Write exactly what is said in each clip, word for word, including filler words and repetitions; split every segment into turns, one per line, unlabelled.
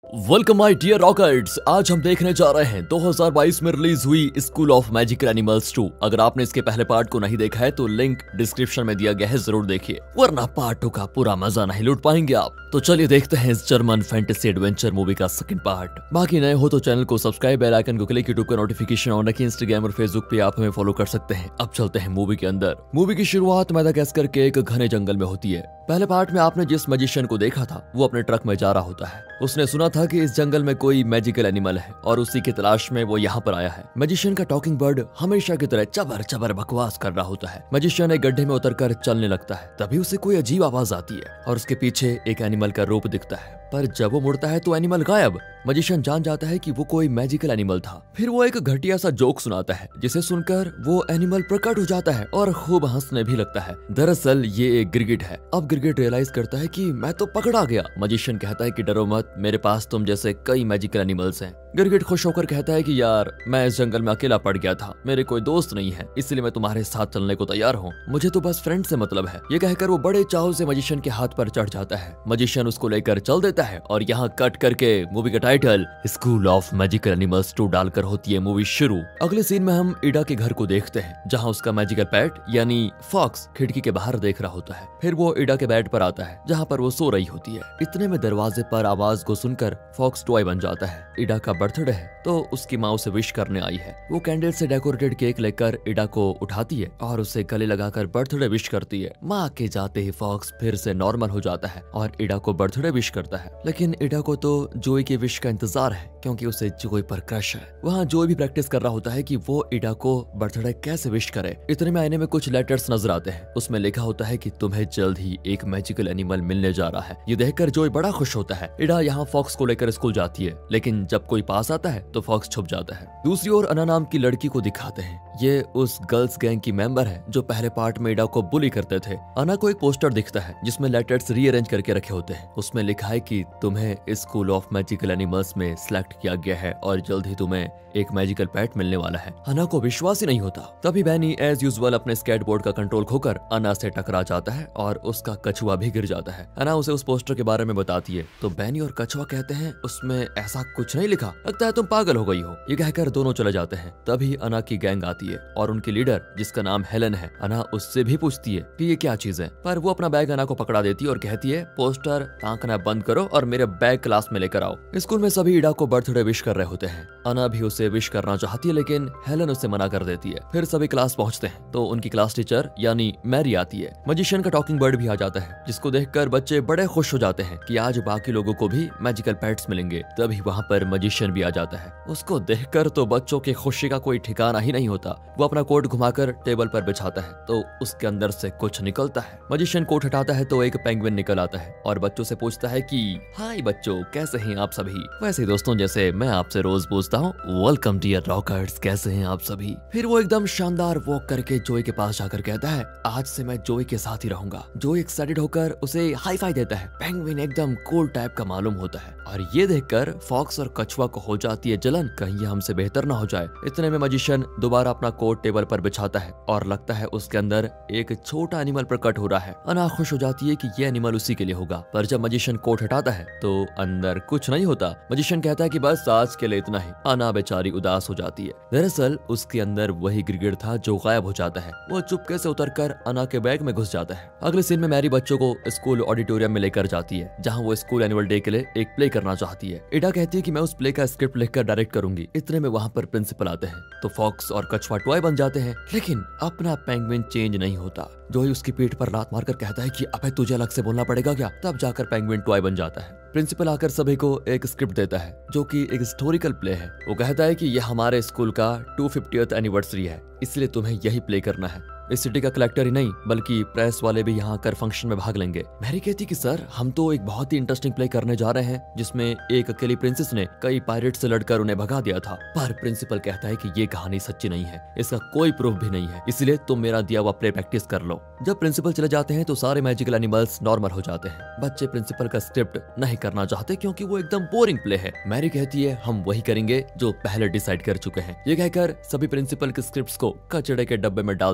Welcome my dear रॉकर्ट्स। आज हम देखने जा रहे हैं दो हज़ार बाईस में रिलीज हुई school of magical animals two. अगर आपने इसके पहले पार्ट को नहीं देखा है तो लिंक डिस्क्रिप्शन में दिया गया है, जरूर देखिए, वरना पार्ट टू का पूरा मजा नहीं लूट पाएंगे आप। तो चलिए देखते हैं इस जर्मन फैंटेसी एडवेंचर मूवी का सेकंड पार्ट। बाकी नए हो तो चैनल को सब्सक्राइब, बेल आइकन को क्लिक, यूट्यूब का नोटिफिकेशन ऑन रखिए, इंस्टाग्राम और फेसबुक पे आप हमें फॉलो कर सकते हैं। अब चलते हैं मूवी के अंदर। मूवी की शुरुआत मैदागास्कर के एक घने जंगल में होती है। पहले पार्ट में आपने जिस मैजिशियन को देखा था वो अपने ट्रक में जा रहा होता है। उसने सुना था कि इस जंगल में कोई मैजिकल एनिमल है और उसी की तलाश में वो यहाँ पर आया है। मैजिशियन का टॉकिंग बर्ड हमेशा की तरह चबर चबर बकवास कर रहा होता है। मैजिशियन एक गड्ढे में उतरकर चलने लगता है। तभी उसे कोई अजीब आवाज आती है और उसके पीछे एक एनिमल का रूप दिखता है, पर जब वो मुड़ता है तो एनिमल गायब। मैजिशियन जान जाता है कि वो कोई मैजिकल एनिमल था। फिर वो एक घटिया सा जोक सुनाता है जिसे सुनकर वो एनिमल प्रकट हो जाता है और खूब हंसने भी लगता है। दरअसल ये एक गिरगिट है। अब गिरगिट रियलाइज करता है कि मैं तो पकड़ा गया। मैजिशियन कहता है कि डरो मत, मेरे पास तुम जैसे कई मैजिकल एनिमल्स हैं। गिरगिट खुश होकर कहता है कि यार मैं इस जंगल में अकेला पड़ गया था, मेरे कोई दोस्त नहीं है, इसलिए मैं तुम्हारे साथ चलने को तैयार हूँ, मुझे तो बस फ्रेंड से मतलब है। ये कहकर वो बड़े चाव से मैजिशियन के हाथ पर चढ़ जाता है। मैजिशियन उसको लेकर चल देता है और यहाँ कट करके मूवी का title school of magical animals two डालकर होती है मूवी शुरू। अगले सीन में हम इडा के घर को देखते हैं जहाँ उसका मैजिकल पेट यानी फॉक्स खिड़की के बाहर देख रहा होता है। फिर वो इडा के बेड पर आता है जहाँ पर वो सो रही होती है। इतने में दरवाजे पर आवाज को सुनकर फॉक्स टॉय बन जाता है। इडा का बर्थडे है तो उसकी माँ उसे विश करने आई है। वो कैंडल से डेकोरेटेड केक लेकर इडा को उठाती है और उसे गले लगाकर बर्थडे विश करती है। माँ के जाते ही फॉक्स फिर से नॉर्मल हो जाता है और इडा को बर्थडे विश करता है। लेकिन इडा को तो जोई के विश का इंतजार है क्योंकि उसे जोई पर क्रश है। वहाँ जोई भी प्रैक्टिस कर रहा होता है कि वो इडा को बर्थडे कैसे विश करे। इतने में आईने में कुछ लेटर्स नजर आते हैं। उसमें लिखा होता है कि तुम्हें जल्द ही एक मैजिकल एनिमल मिलने जा रहा है। ये देखकर जोई बड़ा खुश होता है। इडा यहाँ फॉक्स को लेकर स्कूल जाती है, लेकिन जब कोई पास आता है तो फॉक्स छुप जाता है। दूसरी ओर अना नाम की लड़की को दिखाते हैं। ये उस गर्ल्स गैंग की मेंबर है जो पहले पार्ट में इडा को बुली करते थे। अना को एक पोस्टर दिखता है जिसमें लेटर्स रीअरेंज करके रखे होते हैं। उसमें लिखा है कि तुम्हें स्कूल ऑफ मैजिकल एनिमल्स में सिलेक्ट किया गया है और जल्द ही तुम्हें एक मैजिकल पेट मिलने वाला है। अना को विश्वास ही नहीं होता। तभी बैनी एज यूजुअल अपने स्केटबोर्ड का कंट्रोल खोकर अना से टकरा जाता है और उसका कछुआ भी गिर जाता है। अना उसे उस पोस्टर के बारे में बताती है तो बैनी और कछुआ कहते हैं उसमें ऐसा कुछ नहीं लिखा, लगता है तुम पागल हो गई हो। ये कहकर दोनों चले जाते हैं। तभी अना की गैंग आती है और उनकी लीडर जिसका नाम हेलन है। अना उससे भी पूछती है कि ये क्या चीज है, पर वो अपना बैग अना को पकड़ा देती है और कहती है पोस्टर ताकना बंद करो और मेरे बैग क्लास में लेकर आओ। स्कूल में सभी इडा को बर्थडे विश कर रहे होते हैं। अना भी उसे विश करना चाहती है लेकिन हेलन उसे मना कर देती है। फिर सभी क्लास पहुंचते हैं तो उनकी क्लास टीचर यानी मैरी आती है। मैजिशियन का टॉकिंग बर्ड भी आ जाता है जिसको देखकर बच्चे बड़े खुश हो जाते हैं कि आज बाकी लोगों को भी मैजिकल पेट्स मिलेंगे। तभी वहाँ पर मैजिशियन भी आ जाता है। उसको देखकर तो बच्चों की खुशी का कोई ठिकाना ही नहीं होता। वो अपना कोट घुमाकर टेबल पर बिछाता है तो उसके अंदर से कुछ निकलता है। मैजिशियन कोट हटाता है तो एक पेंगुइन निकल आता है और बच्चों से पूछता है कि हाय बच्चों, कैसे हैं आप सभी। वैसे दोस्तों जैसे मैं आपसे रोज पूछता हूँ, वेलकम डियर रॉकर्ट्स, कैसे हैं आप सभी। फिर वो एकदम शानदार वॉक करके जोई के पास जाकर कहता है आज से मैं जोई के साथ ही रहूंगा। जोई एक्साइटेड होकर उसे हाई फाई देता है। पेंगुइन एकदम कूल टाइप का मालूम होता है और ये देखकर फॉक्स और कछुआ को हो जाती है जलन, कहीं ये हमसे बेहतर ना हो जाए। इतने में मैजिशियन दोबारा अपना कोट टेबल पर बिछाता है और लगता है उसके अंदर एक छोटा एनिमल प्रकट हो रहा है। अना खुश हो जाती है कि ये एनिमल उसी के लिए होगा, पर जब मैजिशियन कोट हटाता है तो अंदर कुछ नहीं होता। मैजिशियन कहता है कि बस आज के लिए इतना ही। अना बेचारी उदास हो जाती है। दरअसल उसके अंदर वही गिरगिट था जो गायब हो जाता है। वो चुपके से उतरकर अना के बैग में घुस जाता है। अगले सीन में मैरी बच्चों को स्कूल ऑडिटोरियम में लेकर जाती है जहाँ वो स्कूल एनुअल डे के लिए एक प्ले करना चाहती है। इडा कहती है कि मैं उस प्ले का स्क्रिप्ट लिखकर डायरेक्ट करूंगी। इतने में वहाँ पर प्रिंसिपल आते हैं तो फॉक्स और कछुआ टॉय बन जाते हैं, लेकिन अपना पेंगुइन चेंज नहीं होता। जोई उसकी पीठ पर लात मारकर कहता है कि अबे तुझे अलग से बोलना पड़ेगा क्या। तब जाकर पेंगुइन टॉय बन जाता है। प्रिंसिपल आकर सभी को एक स्क्रिप्ट देता है जो कि एक हिस्टोरिकल प्ले है। वो कहता है कि यह हमारे स्कूल का टू फिफ्टियथ एनिवर्सरी है, इसलिए तुम्हें यही प्ले करना है। इस सिटी का कलेक्टर ही नहीं बल्कि प्रेस वाले भी यहाँ आकर फंक्शन में भाग लेंगे। मैरी कहती कि सर हम तो एक बहुत ही इंटरेस्टिंग प्ले करने जा रहे हैं जिसमें एक अकेली प्रिंसेस ने कई पायरेट से लड़कर उन्हें भगा दिया था। पर प्रिंसिपल कहता है कि ये कहानी सच्ची नहीं है, इसका कोई प्रूफ भी नहीं है, इसलिए तुम मेरा दिया हुआ प्ले प्रैक्टिस कर लो। जब प्रिंसिपल चले जाते हैं तो सारे मैजिकल एनिमल्स नॉर्मल हो जाते हैं। बच्चे प्रिंसिपल का स्क्रिप्ट नहीं करना चाहते क्योंकि वो एकदम बोरिंग प्ले है। मैरी कहती है हम वही करेंगे जो पहले डिसाइड कर चुके हैं। ये कहकर सभी प्रिंसिपल के स्क्रिप्ट्स को कचड़े के डब्बे में डाल देते हैं।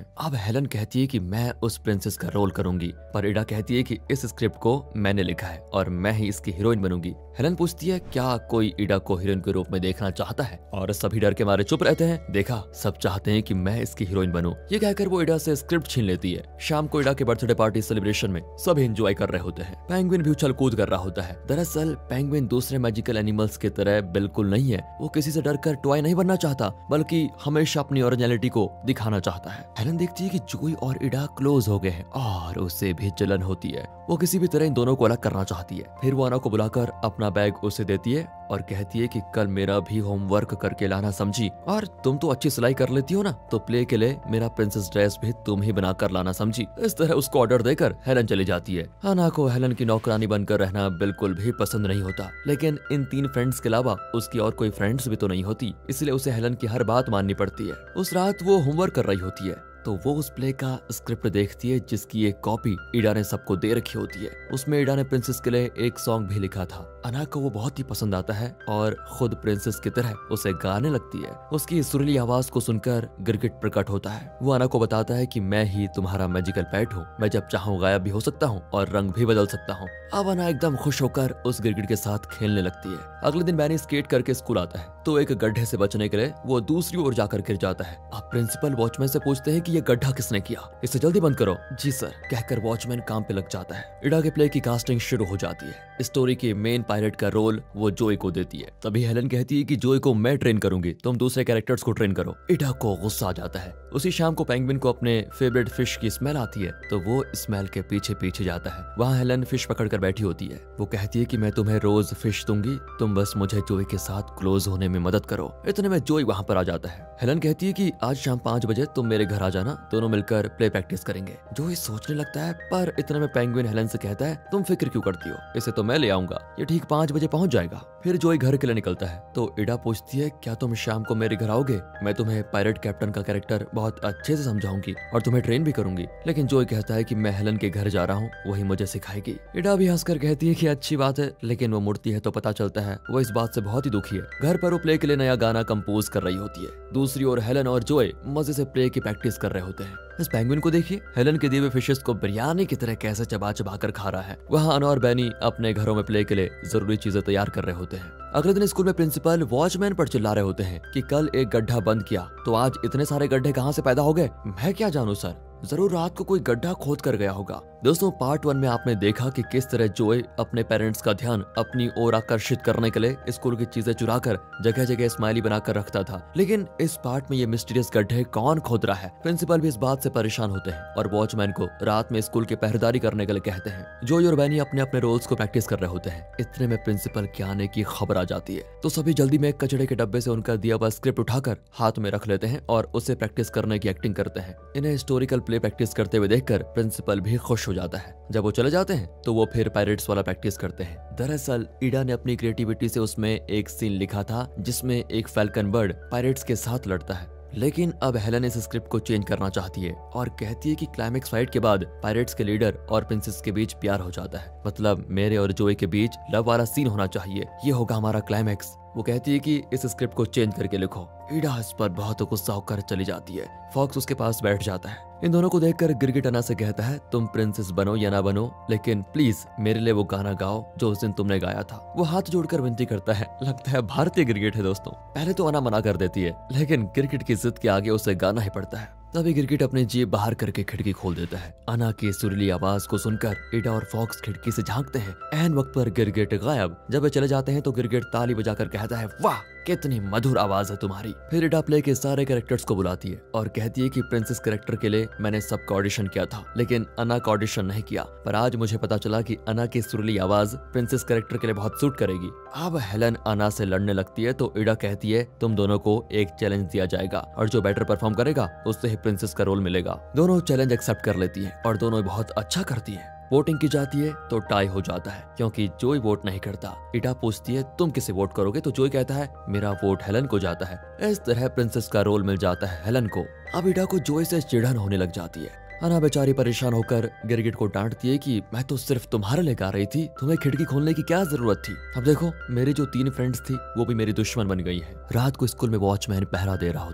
अब हेलन कहती है कि मैं उस प्रिंसेस का रोल करूंगी, पर इडा कहती है कि इस स्क्रिप्ट को मैंने लिखा है और मैं ही इसकी हीरोइन बनूंगी। हेलन पूछती है क्या कोई इडा को हीरोइन के रूप में देखना चाहता है, और सभी डर के मारे चुप रहते हैं। देखा, सब चाहते हैं कि मैं इसकी हीरोइन बनूं। ये कहकर वो इडा से स्क्रिप्ट छीन लेती है। शाम को इडा के बर्थडे पार्टी सेलिब्रेशन में सभी एंजॉय कर रहे होते हैं। पेंगुइन भी उछल कूद कर रहा होता है। दरअसल पेंगुइन दूसरे मैजिकल एनिमल्स की तरह बिल्कुल नहीं है। वो किसी से डर कर टॉय नहीं बनना चाहता, बल्कि हमेशा अपनी ओरिजिनलिटी को दिखाना चाहता है। हेलन देखती है कि जोई और इडा क्लोज हो गए हैं और उसे भी जलन होती है। वो किसी भी तरह इन दोनों को अलग करना चाहती है। फिर वो अना को बुलाकर अपना बैग उसे देती है और कहती है कि कल मेरा भी होमवर्क करके लाना, समझी? और तुम तो अच्छी सिलाई कर लेती हो ना, तो प्ले के लिए मेरा प्रिंसेस ड्रेस भी तुम ही बना कर लाना, समझी? इस तरह उसको ऑर्डर देकर हेलन चली जाती है। अना को हेलन की नौकरानी बनकर रहना बिल्कुल भी पसंद नहीं होता, लेकिन इन तीन फ्रेंड्स के अलावा उसकी और कोई फ्रेंड्स भी तो नहीं होती, इसलिए उसे हेलन की हर बात माननी पड़ती है। उस रात वो होमवर्क कर रही होती है तो वो उस प्ले का स्क्रिप्ट देखती है जिसकी एक कॉपी इडा ने सबको दे रखी होती है। उसमें इडा ने प्रिंसेस के लिए एक सॉन्ग भी लिखा था। अना को वो बहुत ही पसंद आता है और खुद प्रिंसेस की तरह उसे गाने लगती है। उसकी सुरीली आवाज को सुनकर गिरगिट प्रकट होता है। वो अना को बताता है कि मैं ही तुम्हारा मैजिकल पेट हूँ, मैं जब चाहूँ गायब भी हो सकता हूँ और रंग भी बदल सकता हूँ। अब अना एकदम खुश होकर उस गिरगिट के साथ खेलने लगती है। अगले दिन बैनी स्केट करके स्कूल आता है तो एक गड्ढे से बचने के लिए वो दूसरी ओर जाकर गिर जाता है। अब प्रिंसिपल वॉचमैन से पूछते हैं कि ये गड्ढा किसने किया, इसे जल्दी बंद करो। जी सर, कहकर वॉचमैन काम पे लग जाता है। इडा के प्ले की कास्टिंग शुरू हो जाती है। स्टोरी के मेन पायलट का रोल वो जोई को देती है। तभी हेलन कहती है कि जोई को मैं ट्रेन करूंगी, तुम दूसरे कैरेक्टर्स को ट्रेन करो। इडा को गुस्सा आ जाता है। उसी शाम को पेंगुइन को अपने फेवरेट फिश की स्मेल आती है तो वो स्मेल के पीछे पीछे जाता है। वहाँ हेलन फिश पकड़कर बैठी होती है। वो कहती है कि मैं तुम्हें रोज फिश दूंगी, तुम बस मुझे जोई के साथ क्लोज होने में मदद करो। इतने में जोई वहाँ पर आ जाता है। हेलन कहती है कि आज शाम पाँच बजे तुम मेरे घर आ जाना, दोनों मिलकर प्ले प्रैक्टिस करेंगे। जोई सोचने लगता है, पर इतने में पेंगुइन हेलन से कहता है तुम फिक्र क्यों करती हो, इसे तो मैं ले आऊंगा, ये ठीक पाँच बजे पहुंच जाएगा। फिर जोई घर के लिए निकलता है तो इडा पूछती है क्या तुम शाम को मेरे घर आओगे, मैं तुम्हें पायरेट कैप्टन का कैरेक्टर बहुत अच्छे से समझाऊंगी और तुम्हें ट्रेन भी करूंगी। लेकिन जोई कहता है कि मैं हेलन के घर जा रहा हूँ, वही मुझे सिखाएगी। इडा भी हंसकर कहती है कि अच्छी बात है, लेकिन वो मुड़ती है तो पता चलता है वो इस बात से बहुत ही दुखी है। घर पर वो प्ले के लिए नया गाना कंपोज कर रही होती है। दूसरी ओर हेलन और जोई मजे से प्ले की प्रैक्टिस कर रहे होते हैं। इस पेंगुइन को देखिए, हेलन के दिए हुए फिशेस को बिरयानी की तरह कैसे चबा चबा कर खा रहा है। वहाँ अना और बैनी अपने घरों में प्ले के लिए जरूरी चीजें तैयार कर रहे होते हैं। अगले दिन स्कूल में प्रिंसिपल वॉचमैन पर चिल्ला रहे होते हैं कि कल एक गड्ढा बंद किया तो आज इतने सारे गड्ढे कहाँ से पैदा हो गए। मैं क्या जानूं सर, जरूर रात को कोई गड्ढा खोद कर गया होगा। दोस्तों, पार्ट वन में आपने देखा कि किस तरह जोई अपने पेरेंट्स का ध्यान अपनी ओर आकर्षित करने के लिए स्कूल की चीजें चुराकर जगह जगह स्माइली बनाकर रखता था। लेकिन इस पार्ट में ये मिस्टीरियस गड्ढे कौन खोद रहा है। प्रिंसिपल भी इस बात से परेशान होते हैं और वॉचमैन को रात में स्कूल की पहरेदारी करने के लिए कहते हैं। जोई और बैनी अपने अपने रोल्स को प्रैक्टिस कर रहे होते हैं। इतने में प्रिंसिपल के आने की खबर आ जाती है तो सभी जल्दी में कचड़े के डब्बे से उनका दिया हुआ स्क्रिप्ट उठाकर हाथ में रख लेते हैं और उससे प्रैक्टिस करने की एक्टिंग करते हैं। इन्हें हिस्टोरिकल प्ले प्रैक्टिस करते हुए देखकर प्रिंसिपल भी खुश हो जाता है। जब वो चले जाते हैं तो वो फिर पायरेट्स वाला प्रैक्टिस करते हैं। दरअसल इडा ने अपनी क्रिएटिविटी से उसमें एक सीन लिखा था जिसमें एक फैल्कन बर्ड पायरेट्स के साथ लड़ता है। लेकिन अब हेलन इस स्क्रिप्ट को चेंज करना चाहती है और कहती है कि क्लाइमेक्स फाइट के बाद पायरेट्स के लीडर और प्रिंसेस के बीच प्यार हो जाता है, मतलब मेरे और जोई के बीच लव वाला सीन होना चाहिए, ये होगा हमारा क्लाइमेक्स। वो कहती है कि इस स्क्रिप्ट को चेंज करके लिखो। इडा इस पर बहुत गुस्सा होकर चली जाती है। फॉक्स उसके पास बैठ जाता है। इन दोनों को देखकर गिरगिट अना से कहता है तुम प्रिंसेस बनो या ना बनो, लेकिन प्लीज मेरे लिए वो गाना गाओ जो उस दिन तुमने गाया था। वो हाथ जोड़कर विनती करता है। लगता है भारतीय गिरगिट है दोस्तों। पहले तो अना मना कर देती है, लेकिन गिरगिट की जिद के आगे उसे गाना ही पड़ता है। तभी गिरगिट अपनी जीभ बाहर करके खिड़की खोल देता है। अना की सुरीली आवाज को सुनकर इडा और फॉक्स खिड़की से झांकते हैं। एन वक्त पर गिरगिट गायब। जब वे चले जाते हैं तो गिरगिट ताली बजाकर कहता है वाह कितनी मधुर आवाज है तुम्हारी। फिर इडा प्ले के सारे कैरेक्टर्स को बुलाती है और कहती है कि प्रिंसेस कैरेक्टर के लिए मैंने सबका ऑडिशन किया था, लेकिन अना का ऑडिशन नहीं किया, पर आज मुझे पता चला कि अना की सुरीली आवाज प्रिंसेस कैरेक्टर के लिए बहुत सूट करेगी। अब हेलन अना से लड़ने लगती है तो इडा कहती है तुम दोनों को एक चैलेंज दिया जाएगा और जो बेटर परफॉर्म करेगा उससे ही प्रिंसेस का रोल मिलेगा। दोनों चैलेंज एक्सेप्ट कर लेती है और दोनों बहुत अच्छा करती है। वोटिंग की जाती है तो टाई हो जाता है क्योंकि जोई वोट नहीं करता। इडा पूछती है तुम किसे वोट करोगे तो जोई कहता है मेरा वोट हेलन को जाता है। इस तरह प्रिंसेस का रोल मिल जाता है हेलन को। अब इडा को जोई से चिढ़न होने लग जाती है। अना बेचारी परेशान होकर गिरगिट को डांटती है कि मैं तो सिर्फ तुम्हारे लिए गा रही थी, तुम्हें खिड़की खोलने की क्या जरूरत थी। अब देखो मेरी जो तीन फ्रेंड्स थी वो भी मेरी दुश्मन बन गई है। रात को स्कूल में वॉचमैन पहरा दे रहा होता है।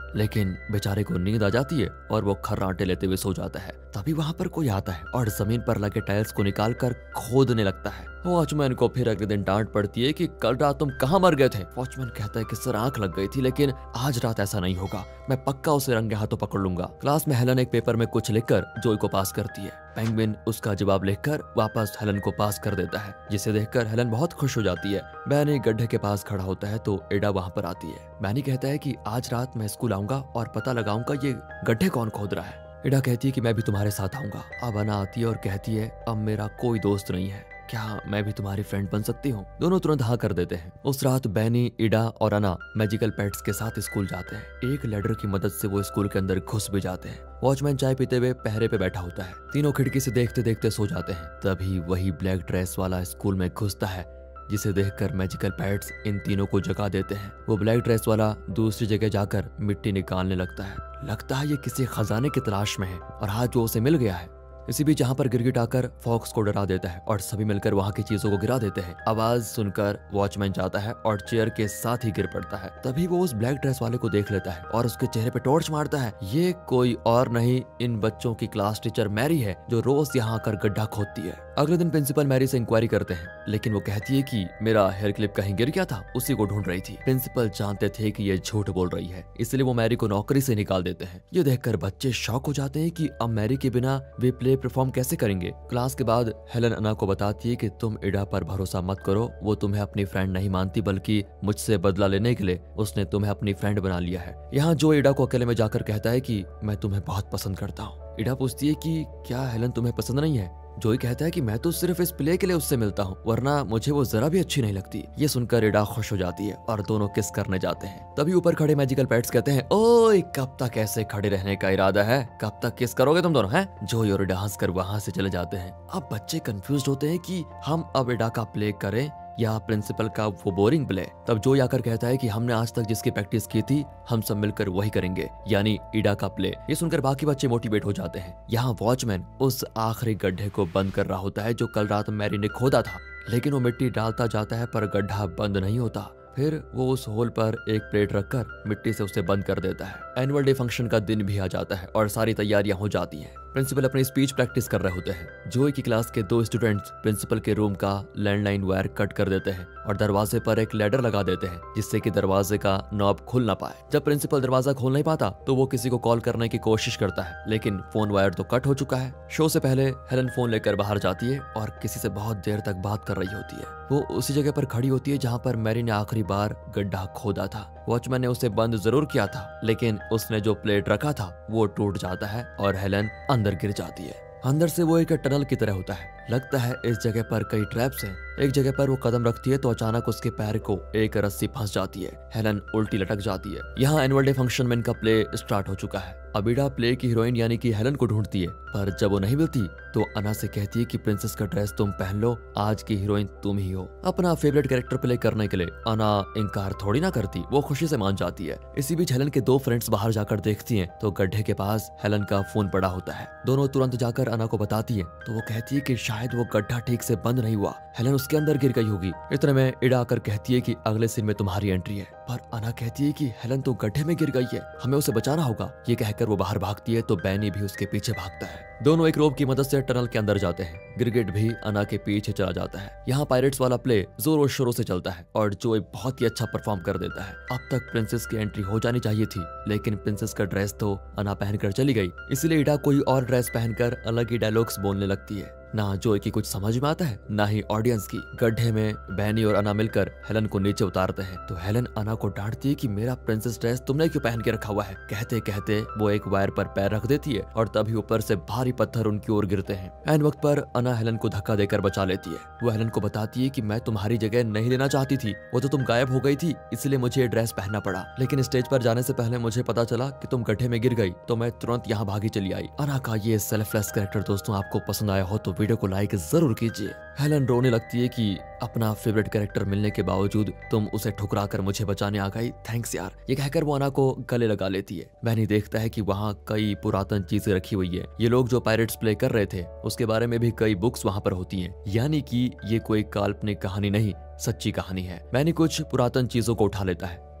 लेकिन बेचारे को नींद आ जाती है और वो खर्राटे लेते हुए सो जाता है। तभी वहाँ पर कोई आता है और जमीन पर लगे टाइल्स को निकाल कर खोदने लगता है। वॉचमैन को फिर अगले दिन डांट पड़ती है कि कल रात तुम कहाँ मर गए थे। वॉचमैन कहता है कि सर आंख लग गई थी, लेकिन आज रात ऐसा नहीं होगा, मैं पक्का उसे रंगे हाथों पकड़ लूंगा। क्लास में हेलन एक पेपर में कुछ लिखकर जोई को पास करती है। पेंगुइन उसका जवाब लिखकर वापस हेलन को पास कर देता है, जिसे देखकर हेलन बहुत खुश हो जाती है। बैनी गड्ढे के पास खड़ा होता है तो एडा वहाँ पर आती है। बैनी कहता है कि आज रात मैं स्कूल आऊंगा और पता लगाऊंगा ये गड्ढे कौन खोद रहा है। एडा कहती है कि मैं भी तुम्हारे साथ आऊंगा। अब अना आती है और कहती है अब मेरा कोई दोस्त नहीं है, क्या मैं भी तुम्हारी फ्रेंड बन सकती हूँ। दोनों तुरंत हाँ कर देते हैं। उस रात बैनी, इडा और अना मैजिकल पेट्स के साथ स्कूल जाते हैं। एक लैडर की मदद से वो स्कूल के अंदर घुस भी जाते हैं। वॉचमैन चाय पीते हुए पहरे पे बैठा होता है। तीनों खिड़की से देखते देखते सो जाते हैं। तभी वही ब्लैक ड्रेस वाला स्कूल में घुसता है, जिसे देखकर मैजिकल पैड्स इन तीनों को जगा देते हैं। वो ब्लैक ड्रेस वाला दूसरी जगह जाकर मिट्टी निकालने लगता है। लगता है ये किसी खजाने की तलाश में है और आज वो उसे मिल गया है। इसी बीच यहाँ पर गिरगिट आकर फॉक्स को डरा देता है और सभी मिलकर वहाँ की चीजों को गिरा देते हैं। आवाज सुनकर वॉचमैन जाता है और चेयर के साथ ही गिर पड़ता है। तभी वो उस ब्लैक ड्रेस वाले को देख लेता है और उसके चेहरे पे टॉर्च मारता है। ये कोई और नहीं, इन बच्चों की क्लास टीचर मैरी है, जो रोज यहाँ आकर गड्ढा खोदती है। अगले दिन प्रिंसिपल मैरी से इंक्वायरी करते हैं, लेकिन वो कहती है कि मेरा हेयर क्लिप कहीं गिर गया था, उसी को ढूंढ रही थी। प्रिंसिपल जानते थे कि ये झूठ बोल रही है, इसलिए वो मैरी को नौकरी से निकाल देते हैं। ये देखकर बच्चे शॉक हो जाते हैं कि अब मैरी के बिना वे प्ले परफॉर्म कैसे करेंगे। क्लास के बाद हेलन अना को बताती है कि तुम इडा पर भरोसा मत करो, वो तुम्हें अपनी फ्रेंड नहीं मानती, बल्कि मुझसे बदला लेने के लिए उसने तुम्हें अपनी फ्रेंड बना लिया है। यहाँ जो इडा को अकेले में जाकर कहता है कि मैं तुम्हें बहुत पसंद करता हूँ। इडा पूछती है कि क्या हेलन तुम्हें पसंद नहीं है। जोई कहता है कि मैं तो सिर्फ इस प्ले के लिए उससे मिलता हूँ, वरना मुझे वो जरा भी अच्छी नहीं लगती। ये सुनकर इडा खुश हो जाती है और दोनों किस करने जाते हैं। तभी ऊपर खड़े मैजिकल पेट्स कहते हैं, ओए कब तक ऐसे खड़े रहने का इरादा है, कब तक किस करोगे तुम दोनों, हैं? जोई और इडा हंसकर वहां से चले जाते हैं। अब बच्चे कंफ्यूज होते हैं कि हम अब इडा का प्ले करें या प्रिंसिपल का वो बोरिंग प्ले। तब जो आकर कहता है कि हमने आज तक जिसकी प्रैक्टिस की थी हम सब मिलकर वही करेंगे, यानी इडा का प्ले। ये सुनकर बाकी बच्चे मोटिवेट हो जाते हैं। यहाँ वॉचमैन उस आखिरी गड्ढे को बंद कर रहा होता है जो कल रात मैरी ने खोदा था, लेकिन वो मिट्टी डालता जाता है पर गड्ढा बंद नहीं होता। फिर वो उस होल पर एक प्लेट रखकर मिट्टी से उसे बंद कर देता है। एनुअल डे फंक्शन का दिन भी आ जाता है और सारी तैयारियां हो जाती हैं। प्रिंसिपल अपनी स्पीच प्रैक्टिस कर रहे होते हैं। जोई की क्लास के दो स्टूडेंट्स प्रिंसिपल के रूम का लैंडलाइन वायर कट कर देते हैं और दरवाजे पर एक लैडर लगा देते हैं, जिससे कि दरवाजे का नॉब खुल ना पाए। जब प्रिंसिपल दरवाजा खोल नहीं पाता तो वो किसी को कॉल करने की कोशिश करता है, लेकिन फोन वायर तो कट हो चुका है। शो से पहले हेलन फोन लेकर बाहर जाती है और किसी से बहुत देर तक बात कर रही होती है। वो उसी जगह पर खड़ी होती है जहाँ पर मैरी ने आखिरी बार गड्ढा खोदा था। वॉचमैन ने उसे बंद जरूर किया था, लेकिन उसने जो प्लेट रखा था वो टूट जाता है और हेलन अंदर गिर जाती है। अंदर से वो एक टनल की तरह होता है। लगता है इस जगह पर कई ट्रैप्स हैं। एक जगह पर वो कदम रखती है तो अचानक उसके पैर को एक रस्सी फंस जाती है। हेलन उल्टी लटक जाती है। यहाँ एनुअल डे फंक्शन में इनका प्ले स्टार्ट हो चुका है। अब इडा प्ले की हीरोइन यानी कि हेलन को ढूंढती है, पर जब वो नहीं मिलती तो अना से कहती है कि प्रिंसेस का ड्रेस तुम पहन लो, आज की हीरोइन तुम ही हो। अपना फेवरेट कैरेक्टर प्ले करने के लिए अना इनकार थोड़ी ना करती, वो खुशी से मान जाती है। इसी बीच हेलन के दो फ्रेंड्स बाहर जाकर देखती हैं तो गड्ढे के पास हेलन का फोन पड़ा होता है। दोनों तुरंत जाकर अना को बताती है तो वो कहती है कि शायद वो गड्ढा ठीक से बंद नहीं हुआ, हेलन उसके अंदर गिर गई होगी। इतने में इडा आकर कहती है कि अगले सीन में तुम्हारी एंट्री है, पर अना कहती है कि हेलन तो गड्ढे में गिर गई है, हमें उसे बचाना होगा। ये कहकर वो बाहर भागती है तो बैनी भी उसके पीछे भागता है। दोनों एक रोप की मदद से टनल के अंदर जाते हैं। गिरगिट भी अना के पीछे चला जाता है। यहाँ पायरेट्स वाला प्ले जोरों शोरों से चलता है और जोई बहुत ही अच्छा परफॉर्म कर देता है। अब तक प्रिंसेस की एंट्री हो जानी चाहिए थी, लेकिन प्रिंसेस का ड्रेस तो अना पहनकर चली गई, इसलिए इडा कोई और ड्रेस पहनकर अलग ही डायलॉग्स बोलने लगती है। ना जोई की कुछ समझ में आता है, ना ही ऑडियंस की। गड्ढे में बैनी और अना मिलकर हेलन को नीचे उतारते हैं तो हेलन अना को डांटती है कि मेरा प्रिंसेस ड्रेस तुमने क्यों पहन के रखा हुआ है। कहते कहते वो एक वायर पर पैर रख देती है और तभी ऊपर से भारी पत्थर उनकी ओर गिरते हैं। एन वक्त पर अना हेलन को धक्का देकर बचा लेती है। वो हेलन को बताती है कि मैं तुम्हारी जगह नहीं लेना चाहती थी, वो तो तुम गायब हो गई थी, इसलिए मुझे ये ड्रेस पहनना पड़ा। लेकिन स्टेज पर जाने से पहले मुझे पता चला कि तुम गड्ढे में गिर गई तो मैं तुरंत यहाँ भागी चली आई। अना का ये सेल्फलेस कैरेक्टर दोस्तों आपको पसंद आया हो तो वीडियो को लाइक जरूर कीजिए। हेलन रोने लगती है कि अपना फेवरेट कैरेक्टर मिलने के बावजूद तुम उसे ठुकरा कर मुझे बचाने आ गई, थैंक्स यार। ये कहकर वो अना को गले लगा लेती है। बैनी देखता है कि वहाँ कई पुरातन चीजें रखी हुई है। ये लोग जो पायरेट्स प्ले कर रहे थे उसके बारे में भी कई बुक्स वहाँ पर होती हैं, यानी कि ये कोई काल्पनिक कहानी नहीं, सच्ची कहानी है। बैनी कुछ पुरातन चीजों को उठा लेता है।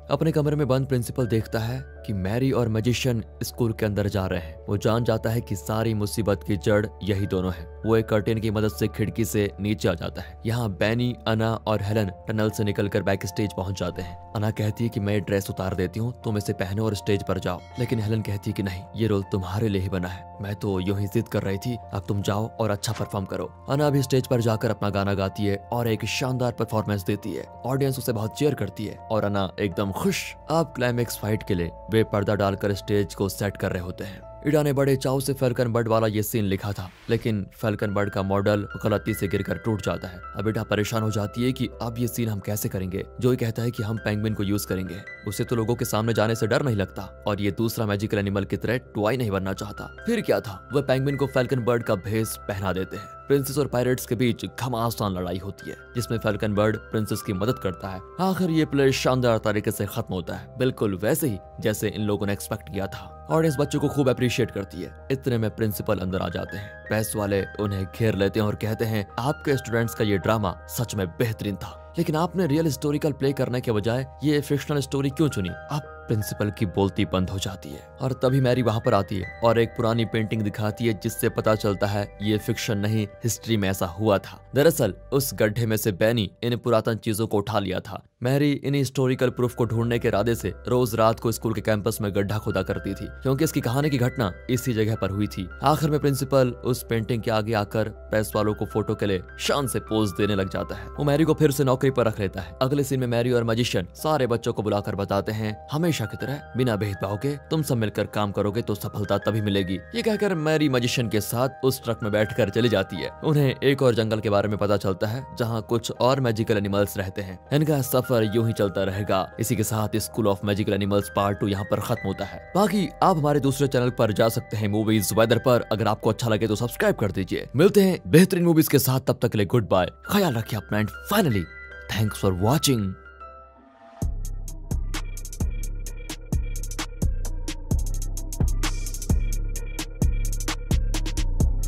अपने कमरे में बंद प्रिंसिपल देखता है कि मैरी और मैजिशियन स्कूल के अंदर जा रहे हैं। वो जान जाता है कि सारी मुसीबत की जड़ यही दोनों है। वो एक कर्टेन की मदद से खिड़की से नीचे आ जाता है। यहाँ बैनी, अना और हेलन टनल से निकलकर बैक स्टेज पहुंच जाते हैं। अना कहती है कि मैं ड्रेस उतार देती हूँ, तुम इसे पहनो और स्टेज पर जाओ। लेकिन हेलन कहती है कि नहीं, ये रोल तुम्हारे लिए ही बना है। मैं तो यूं ही जिद कर रही थी, अब तुम जाओ और अच्छा परफॉर्म करो। अना भी स्टेज पर जाकर अपना गाना गाती है और एक शानदार परफॉर्मेंस देती है। ऑडियंस उसे बहुत चीयर करती है और अना एकदम खुश। अब क्लाइमेक्स फाइट के लिए वे पर्दा डालकर स्टेज को सेट कर रहे होते हैं। इडा ने बड़े चाव से फैल्कन बर्ड वाला ये सीन लिखा था, लेकिन फैल्कन बर्ड का मॉडल गलती से गिरकर टूट जाता है। अब इडा परेशान हो जाती है कि अब ये सीन हम कैसे करेंगे। जोई कहता है कि हम पेंगुइन को यूज करेंगे, उसे तो लोगों के सामने जाने से डर नहीं लगता और ये दूसरा मैजिकल एनिमल की तरह टॉय नहीं बनना चाहता। फिर क्या था, वह पेंगुइन को फैल्कन बर्ड का भेष पहना देते हैं। प्रिंसेस और पायरेट्स के बीच घमासान लड़ाई होती है, जिसमें फैल्कन बर्ड प्रिंसेस की मदद करता है। आखिर ये प्ले शानदार तरीके से खत्म होता है, बिल्कुल वैसे ही जैसे इन लोगों ने एक्सपेक्ट किया था। और इस बच्चों को खूब अप्रिशिएट करती है। इतने में प्रिंसिपल अंदर आ जाते हैं। प्रेस वाले उन्हें घेर लेते हैं और कहते हैं, आपके स्टूडेंट्स का ये ड्रामा सच में बेहतरीन था, लेकिन आपने रियल हिस्टोरिकल प्ले करने के बजाय ये फिक्शनल स्टोरी क्यों चुनी। अब प्रिंसिपल की बोलती बंद हो जाती है और तभी मैरी वहां पर आती है और एक पुरानी पेंटिंग दिखाती है, जिससे पता चलता है ये फिक्शन नहीं, हिस्ट्री में ऐसा हुआ था। दरअसल उस गड्ढे में से बैनी इन पुरातन चीजों को उठा लिया था। मैरी इन हिस्टोरिकल प्रूफ को ढूंढने के इरादे से रोज रात को स्कूल के कैंपस में गड्ढा खोदा करती थी, क्योंकि इसकी कहानी की घटना इसी जगह पर हुई थी। आखिर में प्रिंसिपल उस पेंटिंग के आगे आकर प्रेस वालों को फोटो के लिए शान से पोज देने लग जाता है। वो मैरी को फिर से नौकरी पर रख लेता है। अगले सीन में मैरी और मैजिशियन सारे बच्चों को बुलाकर बताते हैं, हमेशा की तरह बिना भेदभाव के तुम सब मिलकर काम करोगे तो सफलता तभी मिलेगी। ये कहकर मैरी मैजिशियन के साथ उस ट्रक में बैठकर चली जाती है। उन्हें एक और जंगल के बारे में पता चलता है, जहाँ कुछ और मैजिकल एनिमल्स रहते हैं। इनका सफर यूं ही चलता रहेगा। इसी के साथ school of magical animals part two यहाँ पर खत्म होता है। बाकी आप हमारे दूसरे चैनल पर जा सकते हैं, मूवीज वेदर पर। अगर आपको अच्छा लगे तो सब्सक्राइब कर दीजिए। मिलते हैं बेहतरीन मूवीज के साथ, तब तक के लिए गुड बाय, ख्याल रखिए अपना and finally thanks for watching.